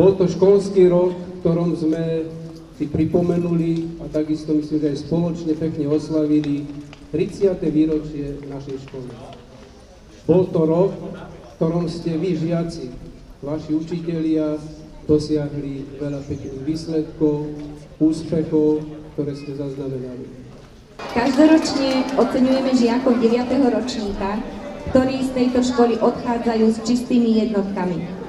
Bol to školský rok, v ktorom sme si pripomenuli a takisto myslím, že aj spoločne pekne oslavili 30. výročie našej školy. Bol to rok, v ktorom ste vy, žiaci, vaši učitelia, dosiahli veľa pekných výsledkov, úspechov, ktoré ste zaznamenali. Každoročne oceňujeme žiakov 9. ročníka, ktorí z tejto školy odchádzajú s čistými jednotkami.